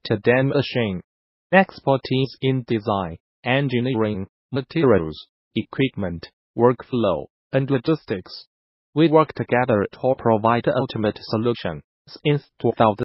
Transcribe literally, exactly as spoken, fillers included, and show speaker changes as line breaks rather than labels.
to the machine. Expertise in design, engineering, materials, equipment, workflow, and logistics. We work together to provide the ultimate solution. Since two thousand